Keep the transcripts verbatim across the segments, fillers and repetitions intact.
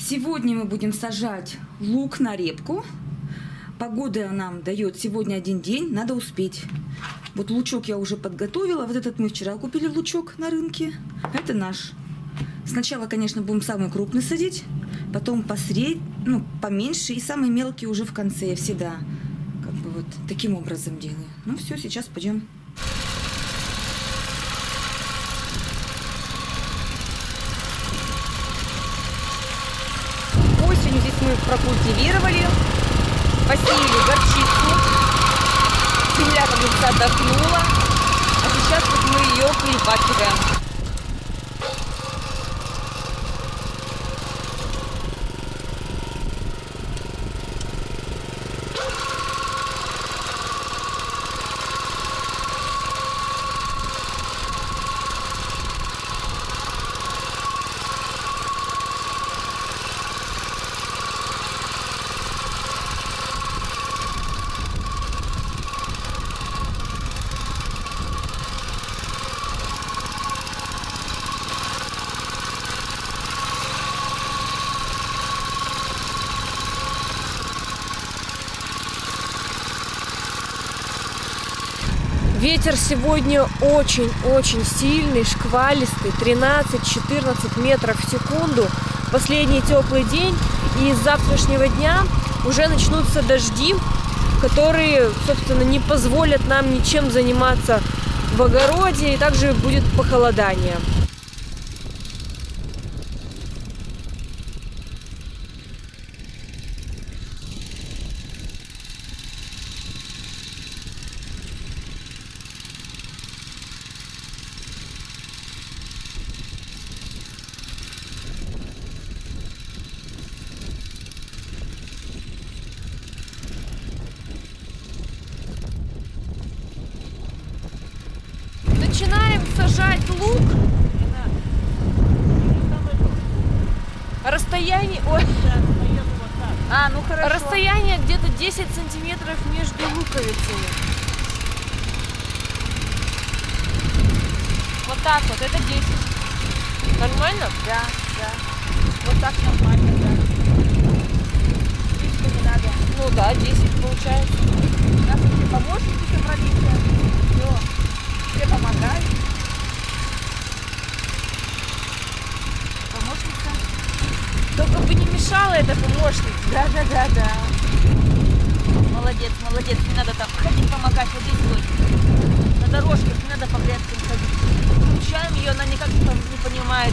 Сегодня мы будем сажать лук на репку. Погода нам дает сегодня один день, надо успеть. Вот лучок я уже подготовила. Вот этот мы вчера купили лучок на рынке. Это наш. Сначала, конечно, будем самый крупный садить, потом посредь, ну, поменьше, и самый мелкий уже в конце. Я всегда как бы вот таким образом делаю. Ну все, сейчас пойдем. Осенью здесь мы прокультивировали, посеяли горчицу, земля как будто отдохнула, а сейчас вот мы ее перепахиваем. Ветер сегодня очень-очень сильный, шквалистый, тринадцать-четырнадцать метров в секунду. Последний теплый день, и с завтрашнего дня уже начнутся дожди, которые, собственно, не позволят нам ничем заниматься в огороде, и также будет похолодание. Начинаем сажать лук. Расстояние, ой. А, ну хорошо. Расстояние где-то десять сантиметров между луковицами. Вот так вот, это десять. Нормально? Да, да. Вот так нормально, да. Близко не надо. Ну да, десять получается. У нас все помощники собрались. Все. Все помогают. Помощница. Только бы не мешала эта помощница. Да, да, да, да. Молодец, молодец. Не надо там ходить помогать. Вот здесь стой. На дорожке не надо по грядкам ходить. Включаем ее, она никак не понимает.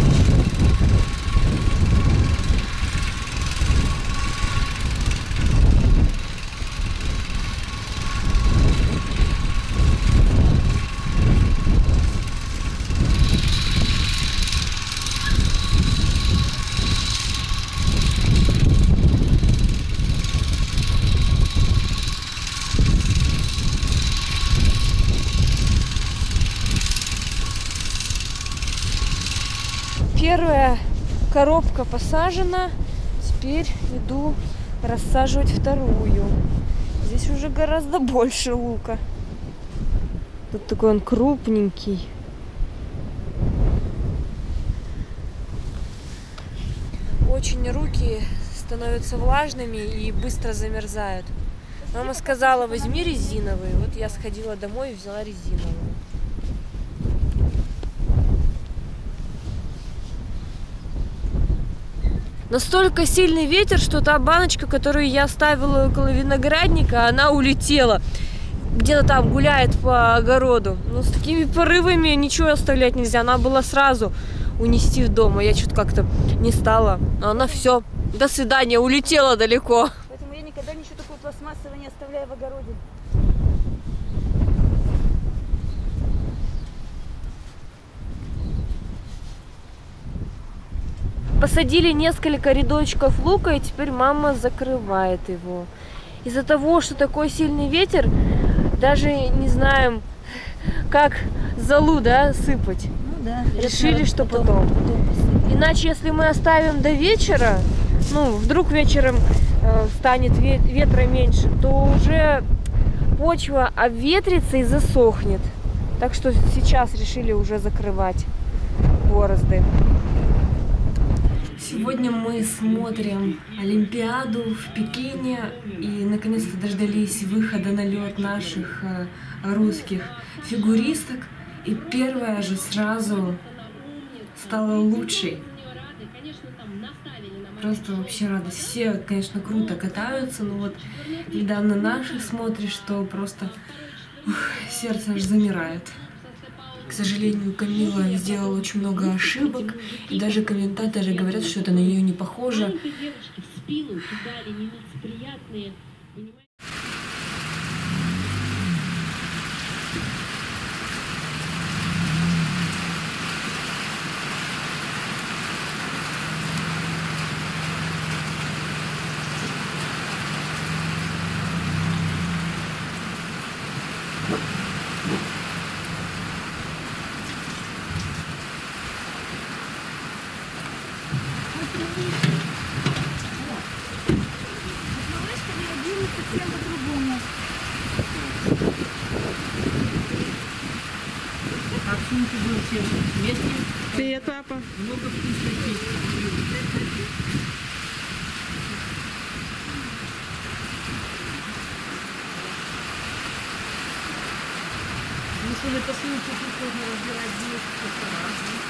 Первая коробка посажена, теперь иду рассаживать вторую. Здесь уже гораздо больше лука. Тут такой он крупненький. Очень руки становятся влажными и быстро замерзают. Мама сказала, возьми резиновые. Вот я сходила домой и взяла резиновые. Настолько сильный ветер, что та баночка, которую я оставила около виноградника, она улетела. Где-то там гуляет по огороду. Но с такими порывами ничего оставлять нельзя. Она была сразу унести в дом. А я что-то как-то не стала. Но она все, до свидания, улетела далеко. Поэтому я никогда ничего такого пластмассового не оставляю в огороде. Посадили несколько рядочков лука, и теперь мама закрывает его. Из-за того, что такой сильный ветер, даже не знаем, как золу, да, сыпать. Ну да. Решили, что потом. потом. Иначе, если мы оставим до вечера, ну, вдруг вечером э, станет ветра меньше, то уже почва обветрится и засохнет. Так что сейчас решили уже закрывать борозды. Сегодня мы смотрим Олимпиаду в Пекине и наконец-то дождались выхода на лед наших русских фигуристок. И первая же сразу стала лучшей. Просто вообще радость. Все, конечно, круто катаются, но вот недавно наших смотришь, что просто ух, сердце аж замирает. К сожалению, Камила сделала очень много ошибок, и даже комментаторы говорят, что это на нее не похоже. Привет, папа. Много вкусных песен. Если посылку тут можно разбирать десять.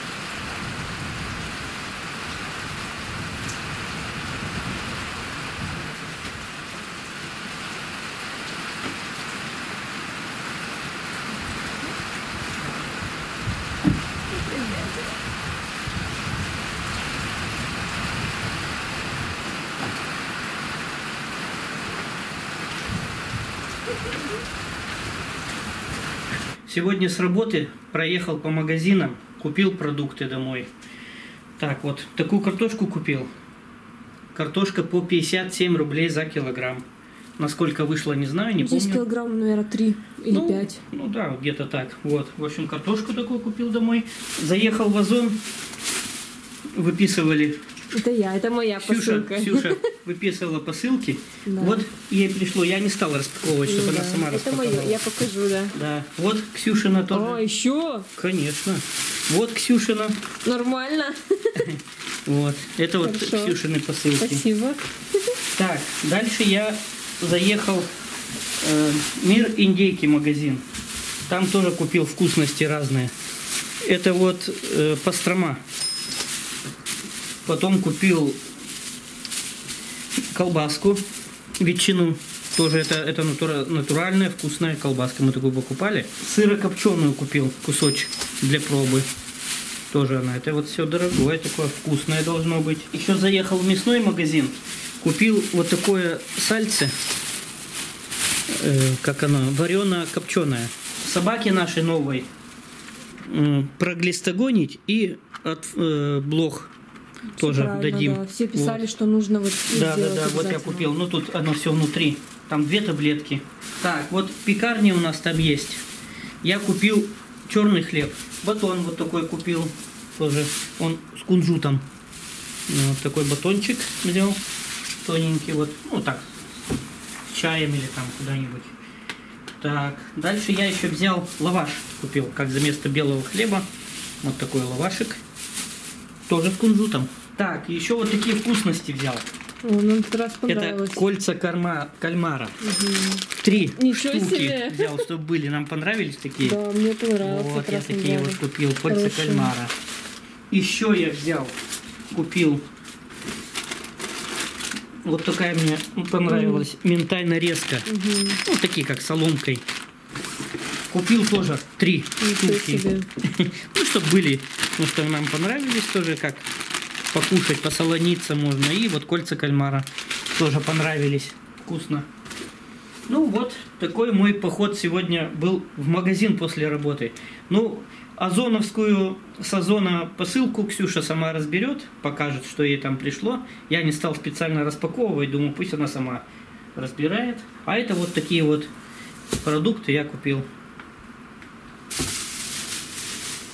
Сегодня с работы проехал по магазинам, купил продукты домой. Так, вот такую картошку купил. Картошка по пятьдесят семь рублей за килограмм. Насколько вышло, не знаю, не Здесь помню. килограмм, наверное, три или ну, пять. Ну да, где-то так. Вот, в общем, картошку такую купил домой. Заехал в Озон, выписывали. Это я, это моя Ксюша, посылка. Ксюша выписывала посылки. Да. Вот ей пришло, я не стала распаковывать, чтобы Ну она да. сама Это распаковала. мое, я покажу, да. Да, вот Ксюшина тоже. А, еще? Конечно. Вот Ксюшина. Нормально. Вот. Это вот Хорошо. Ксюшины посылки. Спасибо. Так, дальше я заехал э, Мир Индейки магазин. Там тоже купил вкусности разные. Это вот э, пастрома. Потом купил колбаску, ветчину. Тоже это, это натура, натуральная вкусная колбаска. Мы такую покупали. Сырокопченую купил кусочек для пробы. Тоже она. Это вот все дорогое, такое вкусное должно быть. Еще заехал в мясной магазин. Купил вот такое сальце. Э, как оно? Варено-копченое. Собаке нашей новой э, проглистогонить и от э, блох тоже Правильно, дадим. да. Все писали, Вот. что нужно вот Да, да, сделать да, вот я обязательно. купил. Ну тут оно все внутри. Там две таблетки. Так, вот пекарни у нас там есть. Я купил черный хлеб. Батон вот такой купил. Тоже он с кунжутом. Вот такой батончик взял. Тоненький вот. Ну так, с чаем или там куда-нибудь. Так, дальше я еще взял лаваш. Купил, как за место белого хлеба. Вот такой лавашик. Тоже с кунжутом. Так, еще вот такие вкусности взял. О, нам этот раз понравилось. Это кольца корма, кальмара. Угу. Три Ничего штуки себе. взял, чтобы были. Нам понравились такие. Да, мне понравилось. Вот, как я раз такие мы вот брали. купил. Кольца Хорошие. кальмара. Еще я взял, купил. Вот такая мне понравилась. Минтай нарезка. Мгм. Вот такие, как соломкой. Купил тоже три Ничего штуки. себе. Ну, чтобы были, потому что нам понравились тоже, как покушать, посолониться можно. И вот кольца кальмара тоже понравились. Вкусно. Ну вот, такой мой поход сегодня был в магазин после работы. Ну, озоновскую с Озона посылку Ксюша сама разберет, покажет, что ей там пришло. Я не стал специально распаковывать, думаю, пусть она сама разбирает. А это вот такие вот продукты я купил.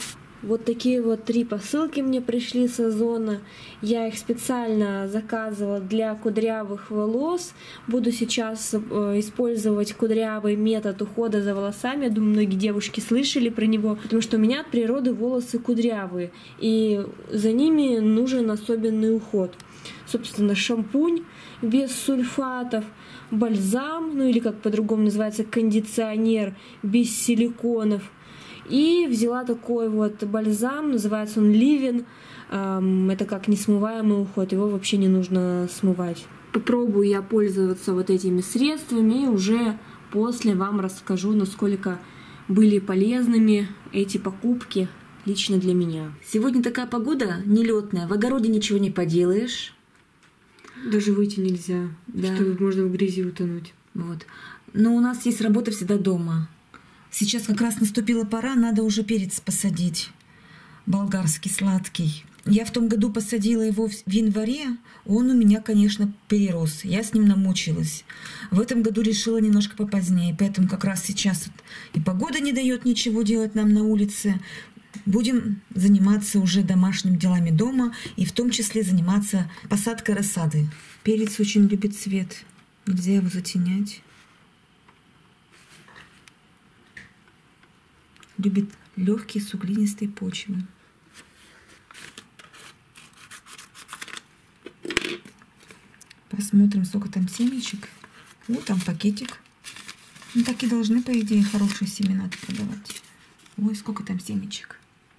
Вот такие вот три посылки мне пришли с Озона. Я их специально заказывала для кудрявых волос. Буду сейчас использовать кудрявый метод ухода за волосами. Я думаю, многие девушки слышали про него, потому что у меня от природы волосы кудрявые, и за ними нужен особенный уход. Собственно, шампунь без сульфатов, бальзам, ну или как по-другому называется, кондиционер без силиконов. И взяла такой вот бальзам, называется он Ливен. Это как несмываемый уход, его вообще не нужно смывать. Попробую я пользоваться вот этими средствами и уже после вам расскажу, насколько были полезными эти покупки лично для меня. Сегодня такая погода нелетная, в огороде ничего не поделаешь. Даже выйти нельзя, да. Чтобы можно в грязи утонуть. Вот. Но у нас есть работа всегда дома. Сейчас как раз наступила пора, надо уже перец посадить. Болгарский, сладкий. Я в том году посадила его в январе. Он у меня, конечно, перерос. Я с ним намучилась. В этом году решила немножко попозднее. Поэтому как раз сейчас и погода не дает ничего делать нам на улице. Будем заниматься уже домашними делами дома. И в том числе заниматься посадкой рассады. Перец очень любит свет. Нельзя его затенять. Любит легкие суглинистые почвы. Посмотрим, сколько там семечек. Вот там пакетик. Ну, так и должны, по идее, хорошие семена продавать. Ой, сколько там семечек.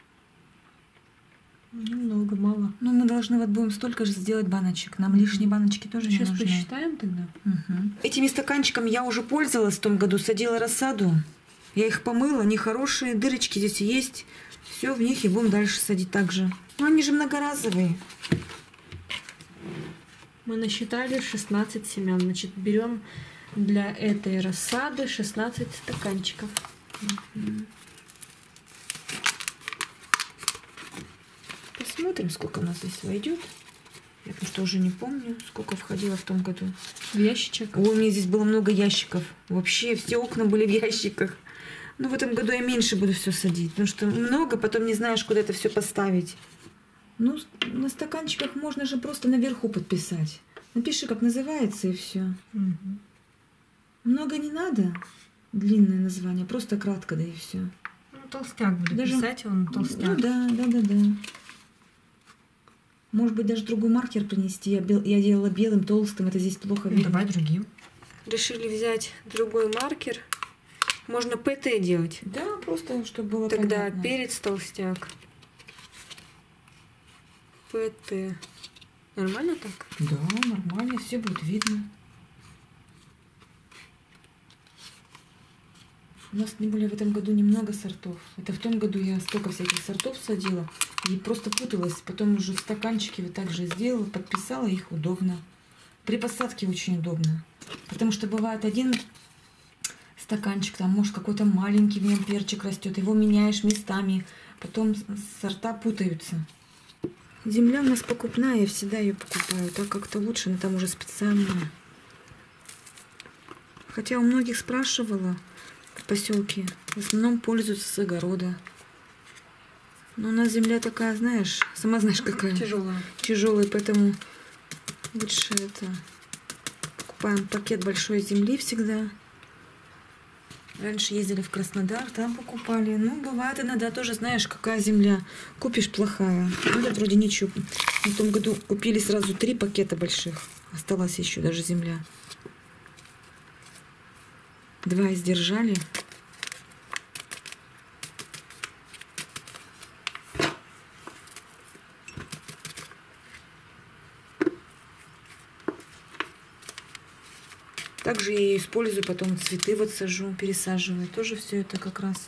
Немного, мало. Ну, мы должны вот будем столько же сделать баночек. Нам лишние баночки тоже не нужны. Сейчас посчитаем тогда. Угу. Этими стаканчиками я уже пользовалась в том году, садила рассаду. Я их помыла, они хорошие, дырочки здесь есть. Все в них и будем дальше садить так же. Но они же многоразовые. Мы насчитали шестнадцать семян. Значит, берем для этой рассады шестнадцать стаканчиков. Посмотрим, сколько у нас здесь войдет. Я просто уже не помню, сколько входило в том году. В ящичек. Ой, у меня здесь было много ящиков. Вообще все окна были в ящиках. Но в этом году я меньше буду все садить, потому что много, потом не знаешь, куда это все поставить. Ну, на стаканчиках можно же просто наверху подписать. Напиши, как называется, и все. Угу. Много не надо. Длинное название, просто кратко, да и все. Ну, толстяк буду даже... писать, он толстяк. Ну да, да, да, да. Может быть, даже другой маркер принести. Я, бел... я делала белым, толстым, это здесь плохо видно. Давай другим. Решили взять другой маркер. Можно ПТ делать. Да, просто чтобы было Тогда понятно. перец толстяк. ПТ. Нормально так? Да, нормально, все будет видно. У нас, тем более, в этом году немного сортов. Это в том году я столько всяких сортов садила и просто путалась. Потом уже в стаканчике вот так же сделала, подписала, их удобно. При посадке очень удобно. Потому что бывает один стаканчик, там может какой-то маленький в нем перчик растет, его меняешь местами, потом сорта путаются. Земля у нас покупная, я всегда ее покупаю, так как-то лучше, но там уже специальная. Хотя у многих спрашивала в поселке, в основном пользуются с огорода. Но у нас земля такая, знаешь, сама знаешь какая. Тяжелая. Тяжелая, поэтому лучше это покупаем пакет большой земли всегда. Раньше ездили в Краснодар, там покупали. Ну, бывает иногда тоже, знаешь, какая земля. Купишь плохая. Ну, это вроде ничего. В том году купили сразу три пакета больших. Осталась еще даже земля. Два издержали. Также я ее использую, потом цветы вот сажу, пересаживаю. Тоже все это как раз.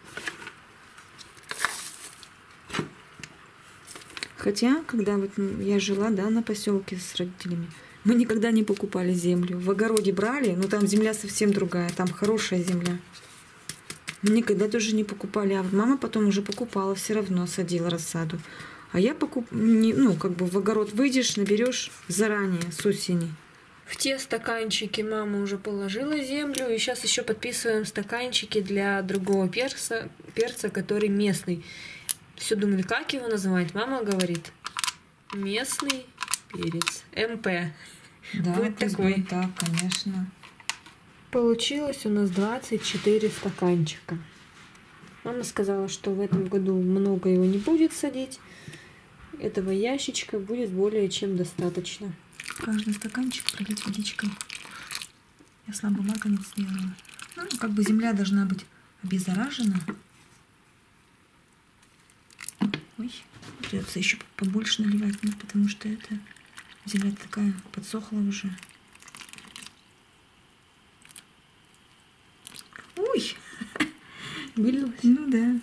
Хотя, когда вот я жила, да, на поселке с родителями, мы никогда не покупали землю. В огороде брали, но там земля совсем другая, там хорошая земля. Мы никогда тоже не покупали, а мама потом уже покупала, все равно садила рассаду. А я покуп... не, ну, как бы в огород выйдешь, наберешь заранее, с осени. В те стаканчики мама уже положила землю, и сейчас еще подписываем стаканчики для другого перца, перца, который местный. Все думали, как его называть. Мама говорит, местный перец. эм пэ. Да, Будет пусть такой. будет так, конечно. Получилось у нас двадцать четыре стаканчика. Мама сказала, что в этом году много его не будет садить. Этого ящичка будет более чем достаточно. Каждый стаканчик пролить водичкой. Я слабый марганец сделала. Ну, как бы земля должна быть обеззаражена. Ой, придется еще побольше наливать, ну, потому что это земля такая подсохла уже. Ой, Вылилось? ну да.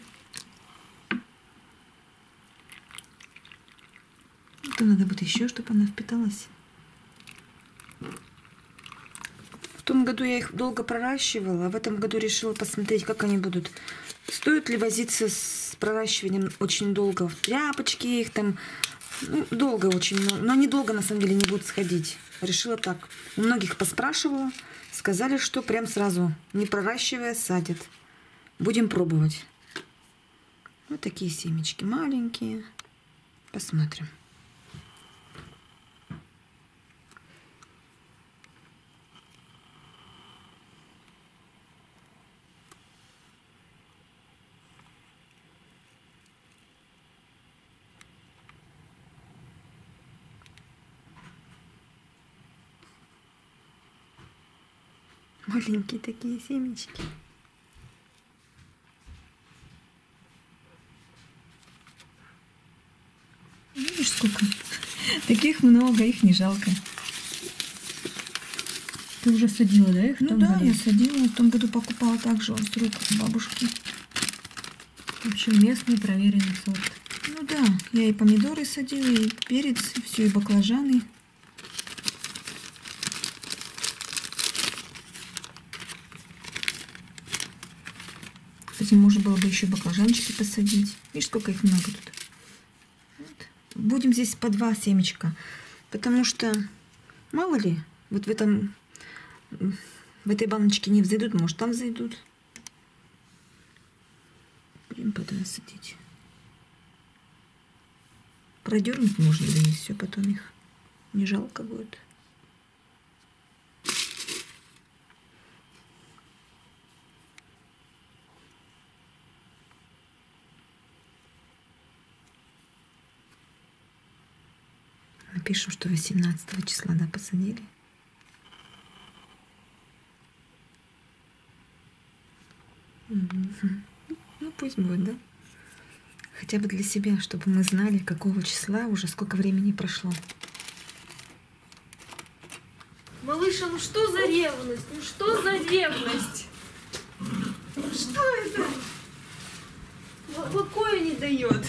То надо будет еще, чтобы она впиталась. В том году я их долго проращивала, а в этом году решила посмотреть, как они будут. Стоит ли возиться с проращиванием очень долго? В тряпочке их там, ну, долго очень, но, но они долго на самом деле не будут сходить. Решила так. У многих поспрашивала, сказали, что прям сразу, не проращивая, садят. Будем пробовать. Вот такие семечки маленькие. Посмотрим. Маленькие такие семечки. Видишь, сколько? Таких много, их не жалко. Ты уже садила, да, их? Ну да, я садила. В том году покупала также он с рук бабушки. В общем, местный проверенный сорт. Ну да, я и помидоры садила, и перец, и все, и баклажаны. Кстати, можно было бы еще баклажанчики посадить. Видишь, сколько их много тут. Вот. Будем здесь по два семечка. Потому что, мало ли, вот в этом, в этой баночке не взойдут, может там взойдут. Будем по два садить. Продернуть можно, да и все, потом их не жалко будет. Напишем, что восемнадцатого числа, да, посадили. Угу. Ну, пусть будет, да? Хотя бы для себя, чтобы мы знали, какого числа, уже сколько времени прошло. Малыша, ну что за ревность? Ну что за ревность? Что это? Покоя не дает.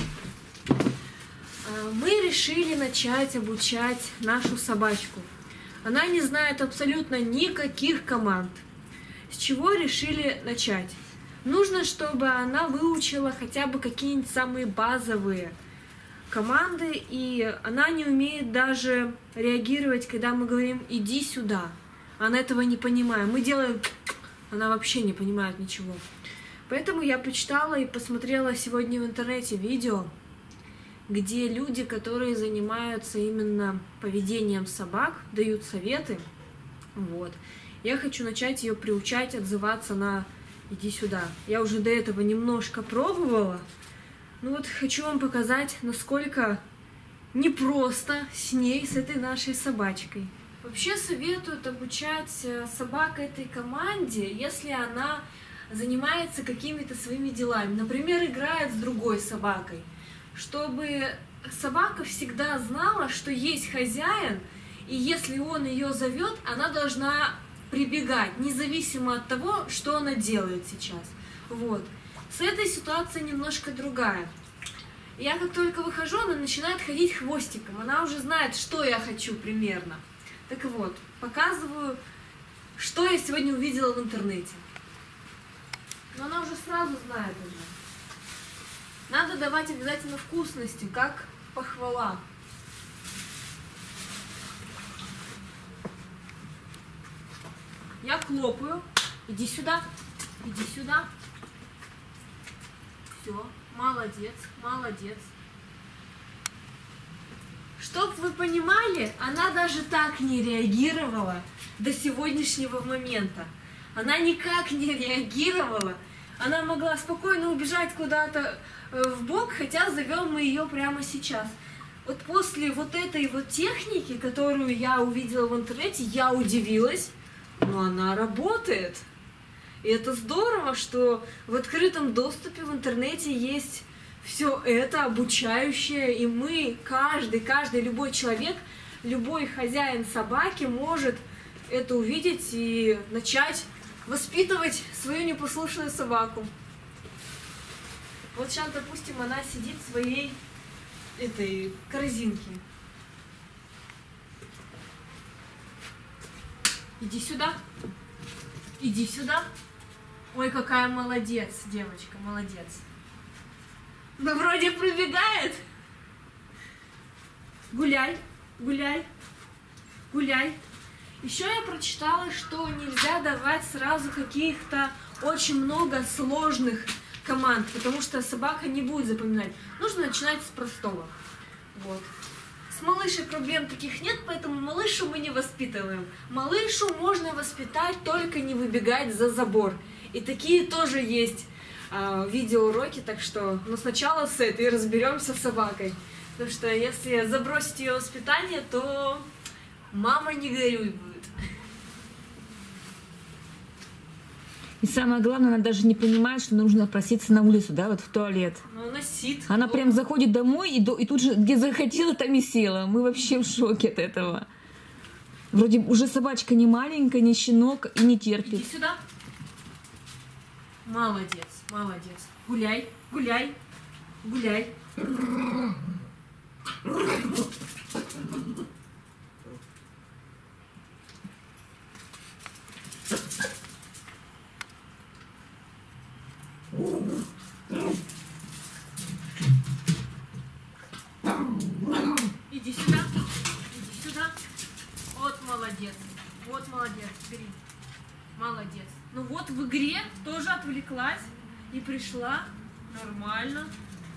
Мы решили начать обучать нашу собачку. Она не знает абсолютно никаких команд. С чего решили начать? Нужно, чтобы она выучила хотя бы какие-нибудь самые базовые команды, и она не умеет даже реагировать, когда мы говорим «иди сюда». Она этого не понимает. Мы делаем... Она вообще не понимает ничего. Поэтому я почитала и посмотрела сегодня в интернете видео, где люди, которые занимаются именно поведением собак, дают советы. Вот. Я хочу начать ее приучать отзываться на «иди сюда». Я уже до этого немножко пробовала. Ну вот хочу вам показать, насколько непросто с ней, с этой нашей собачкой. Вообще советуют обучать собак этой команде, если она занимается какими-то своими делами. Например, играет с другой собакой. Чтобы собака всегда знала, что есть хозяин, и если он ее зовет, она должна прибегать, независимо от того, что она делает сейчас. Вот. С этой ситуацией немножко другая. Я как только выхожу, она начинает ходить хвостиком. Она уже знает, что я хочу примерно. Так вот, показываю, что я сегодня увидела в интернете. Но она уже сразу знает уже. Надо давать обязательно вкусности, как похвала. Я хлопаю. Иди сюда. Иди сюда. Все, молодец, молодец. Чтоб вы понимали, она даже так не реагировала до сегодняшнего момента. Она никак не реагировала. Она могла спокойно убежать куда-то в бок, хотя зовем мы ее прямо сейчас. Вот после вот этой вот техники, которую я увидела в интернете, я удивилась, но она работает. И это здорово, что в открытом доступе в интернете есть все это обучающее, и мы, каждый, каждый, любой человек, любой хозяин собаки может это увидеть и начать воспитывать свою непослушную собаку. Вот сейчас, допустим, она сидит в своей этой корзинке. Иди сюда. Иди сюда. Ой, какая молодец, девочка, молодец. Ну, вроде пробегает. Гуляй, гуляй, гуляй. Еще я прочитала, что нельзя давать сразу каких-то очень много сложных команд, потому что собака не будет запоминать. Нужно начинать с простого. Вот. С малышей проблем таких нет, поэтому малышу мы не воспитываем. Малышу можно воспитать, только не выбегать за забор. И такие тоже есть а, видеоуроки, так что ну, сначала с этой разберемся с собакой. Потому что если забросить ее воспитание, то мама не горюй будет. И самое главное, она даже не понимает, что нужно проситься на улицу, да, вот в туалет. Ну, она сидит. Она прям заходит домой и, до, и тут же, где захотела, там и села. Мы вообще в шоке от этого. Вроде уже собачка не маленькая, не щенок и не терпит. Иди сюда. Молодец, молодец. Гуляй, гуляй, гуляй. Иди сюда, иди сюда. Вот молодец, вот молодец, бери. Молодец. Ну вот в игре тоже отвлеклась и пришла. Нормально.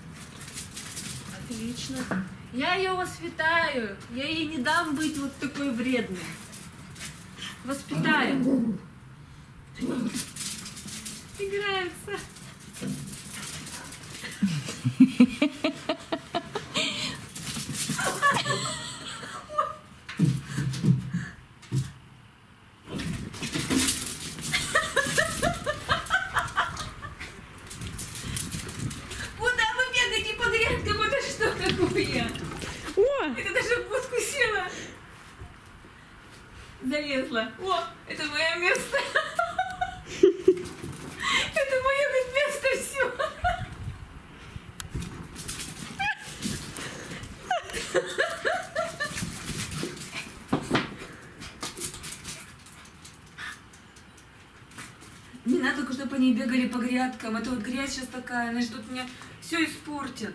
Отлично. Я ее воспитаю. Я ей не дам быть вот такой вредной. Воспитаю. Играется. Это даже в будку села. Залезла. О, это мое место. Это мое место все. Не надо только, чтобы они бегали по грядкам. Это вот грязь сейчас такая, она же тут мне все испортит.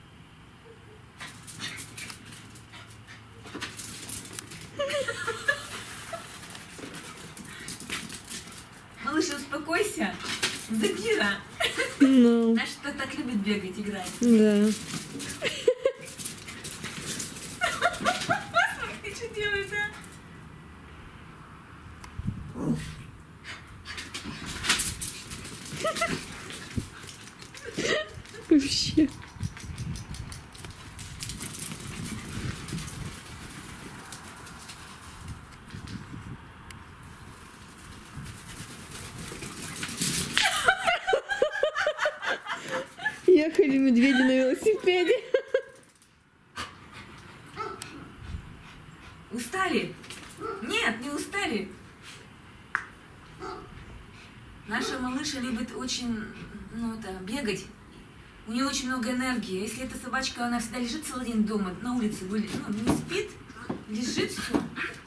Малыш, успокойся. Закира. No. Знаешь, кто так любит бегать, играть? Да. Ты что делаешь, да? Вообще. Ехали медведи на велосипеде. Устали? Нет, не устали. Наша малыша любит очень, ну, это, бегать. У нее очень много энергии. Если эта собачка, она всегда лежит целый день дома, на улице, ну, не спит, лежит, все.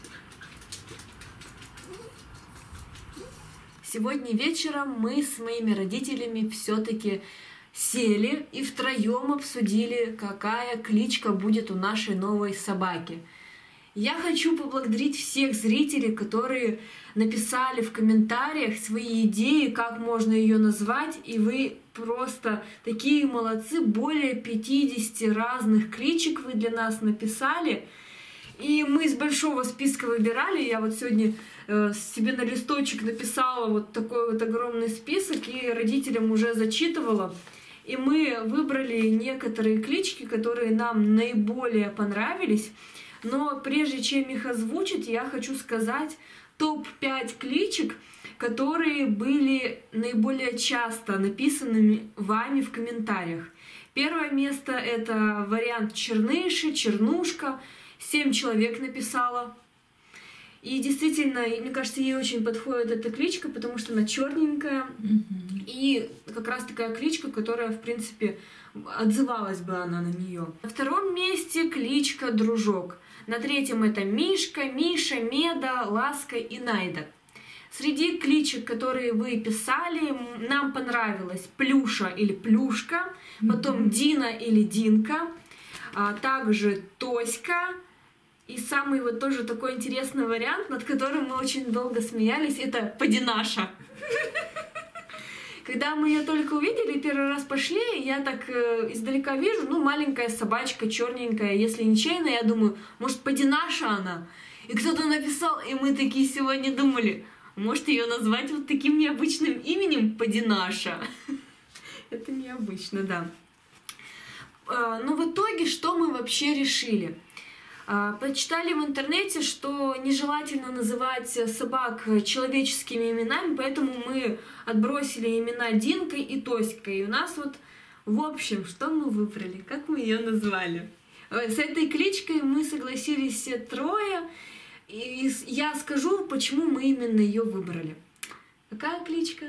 Сегодня вечером мы с моими родителями все-таки сели и втроем обсудили, какая кличка будет у нашей новой собаки. Я хочу поблагодарить всех зрителей, которые написали в комментариях свои идеи, как можно ее назвать, и вы просто такие молодцы, более пятидесяти разных кличек вы для нас написали. И мы из большого списка выбирали. Я вот сегодня э, себе на листочек написала вот такой вот огромный список и родителям уже зачитывала. И мы выбрали некоторые клички, которые нам наиболее понравились. Но прежде чем их озвучить, я хочу сказать топ пять кличек, которые были наиболее часто написанными вами в комментариях. Первое место — это вариант Черныши, Чернушка. Семь человек написала. И действительно, мне кажется, ей очень подходит эта кличка, потому что она черненькая. Mm-hmm. И как раз такая кличка, которая, в принципе, отзывалась бы она на нее. На втором месте кличка Дружок. На третьем это Мишка, Миша, Меда, Ласка и Найда. Среди кличек, которые вы писали, нам понравилась Плюша или Плюшка, потом mm-hmm. Дина или Динка, а также Тоська. И самый вот тоже такой интересный вариант, над которым мы очень долго смеялись, это Подинаша. Когда мы ее только увидели, первый раз пошли, я так э, издалека вижу, ну, маленькая собачка, черненькая, если нечаянно, я думаю, может, Подинаша она? И кто-то написал, и мы такие сегодня думали, может, ее назвать вот таким необычным именем Подинаша? Это необычно, да. Но в итоге, что мы вообще решили? Почитали в интернете, что нежелательно называть собак человеческими именами, поэтому мы отбросили имена Динкой и Тоськой. И у нас вот, в общем, что мы выбрали, как мы ее назвали. С этой кличкой мы согласились все трое, и я скажу, почему мы именно ее выбрали. Какая кличка?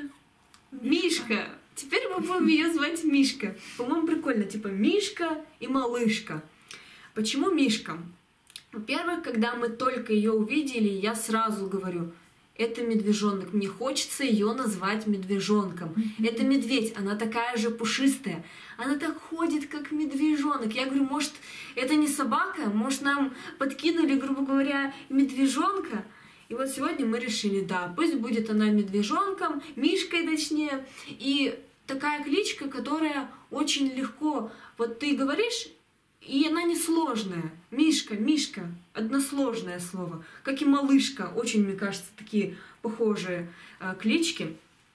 Мишка. Теперь мы будем ее звать Мишка. По-моему, прикольно, типа Мишка и Малышка. Почему Мишка? Во-первых, когда мы только ее увидели, я сразу говорю, это медвежонок, мне хочется ее назвать медвежонком. Mm-hmm. Это медведь, она такая же пушистая, она так ходит, как медвежонок. Я говорю, может, это не собака, может, нам подкинули, грубо говоря, медвежонка. И вот сегодня мы решили, да, пусть будет она медвежонком, Мишкой точнее, и такая кличка, которая очень легко, вот ты говоришь, и она несложная. Мишка, Мишка, односложное слово. Как и Малышка, очень, мне кажется, такие похожие э, клички.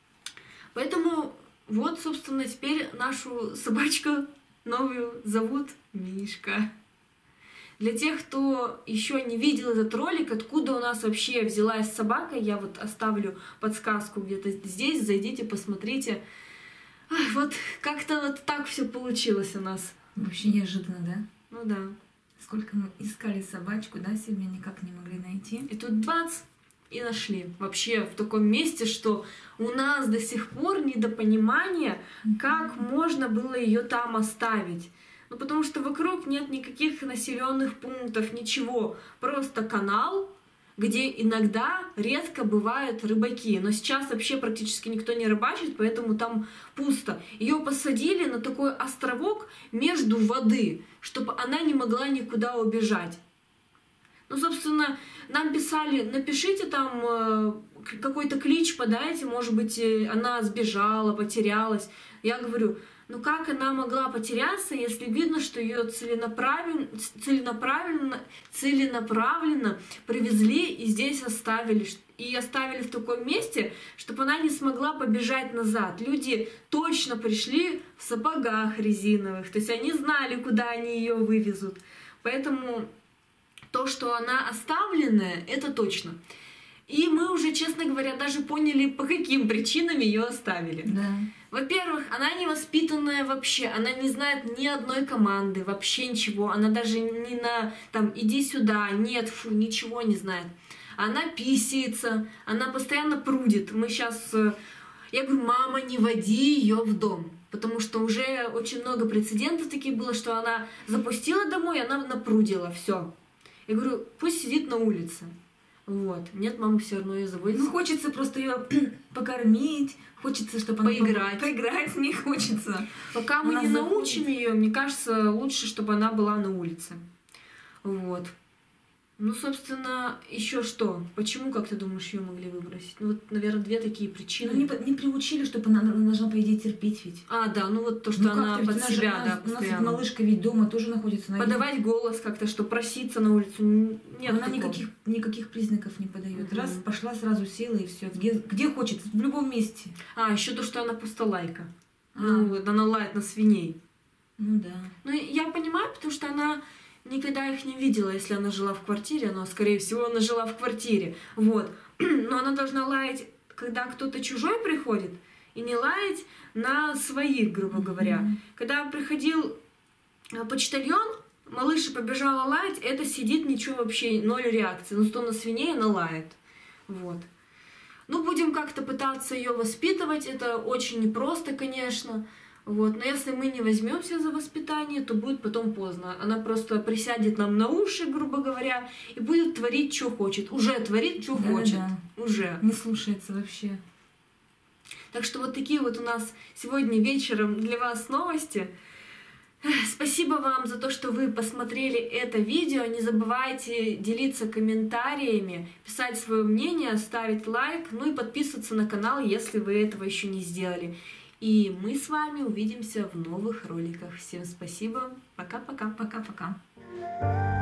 Поэтому вот, собственно, теперь нашу собачку новую зовут Мишка. Для тех, кто еще не видел этот ролик, откуда у нас вообще взялась собака, я вот оставлю подсказку где-то здесь, зайдите, посмотрите. Ах, вот как-то вот так все получилось у нас. Вообще неожиданно, да? Ну да. Сколько мы искали собачку, да, себе никак не могли найти. И тут бац, и нашли. Вообще в таком месте, что у нас до сих пор недопонимание, mm-hmm. как можно было ее там оставить. Ну потому что вокруг нет никаких населенных пунктов, ничего. Просто канал, где иногда редко бывают рыбаки. Но сейчас вообще практически никто не рыбачит, поэтому там пусто. Ее посадили на такой островок между воды, чтобы она не могла никуда убежать. Ну, собственно, нам писали, напишите там э, какой-то клич, подайте, может быть, она сбежала, потерялась. Я говорю, ну как она могла потеряться, если видно, что ее целенаправленно, целенаправленно, целенаправленно привезли и здесь оставили. И оставили в таком месте, чтобы она не смогла побежать назад. Люди точно пришли в сапогах резиновых, то есть они знали, куда они ее вывезут. Поэтому то, что она оставленная, это точно. И мы уже, честно говоря, даже поняли, по каким причинам ее оставили. Да. Во-первых, она невоспитанная вообще, она не знает ни одной команды, вообще ничего. Она даже не на там иди сюда, нет, фу, ничего не знает. Она писается, она постоянно прудит. Мы сейчас, я говорю, мама, не води ее в дом. Потому что уже очень много прецедентов таких было, что она запустила домой, она напрудила, все. Я говорю, пусть сидит на улице. Вот. Нет, мама все равно ее заводит. Ну, хочется просто ее покормить, хочется, чтобы она поиграть. Поиграть с ней хочется. Пока мы не научим ее, мне кажется, лучше, чтобы она была на улице. Вот. Ну, собственно, еще что? Почему, как ты думаешь, ее могли выбросить? Ну, вот, наверное, две такие причины. Ну, не, по- не приучили, чтобы она, она должна, по идее, терпеть ведь. А, да, ну вот то, что Ну, она как-то под ведь она же- себя, у нас- да, У нас ведь постоянно. малышка ведь дома тоже находится на Подавать голос как-то, что проситься на улицу, н- нет Она такого. никаких, никаких признаков не подает. Мгм. Раз, пошла, сразу села и все. Где, где хочет, в любом месте. А, еще то, что она пустолайка. А. Ну, вот она лает на свиней. Ну да. Ну, я понимаю, потому что она никогда их не видела, если она жила в квартире, но, скорее всего, она жила в квартире. Вот. Но она должна лаять, когда кто-то чужой приходит, и не лаять на своих, грубо говоря. Мгм. Когда приходил э, почтальон, малыша побежала лаять, это сидит, ничего вообще, ноль реакции. Ну, что на свиней она лает. Вот. Ну, будем как-то пытаться ее воспитывать. Это очень непросто, конечно. Вот. Но если мы не возьмемся за воспитание, то будет потом поздно. Она просто присядет нам на уши, грубо говоря, и будет творить, что хочет. Уже творит, что Да-да-да. хочет. Уже. Не слушается вообще. Так что вот такие вот у нас сегодня вечером для вас новости. Эх, Спасибо вам за то, что вы посмотрели это видео. Не забывайте делиться комментариями, писать свое мнение, ставить лайк, ну и подписываться на канал, если вы этого еще не сделали. И мы с вами увидимся в новых роликах. Всем спасибо. Пока-пока. Пока-пока.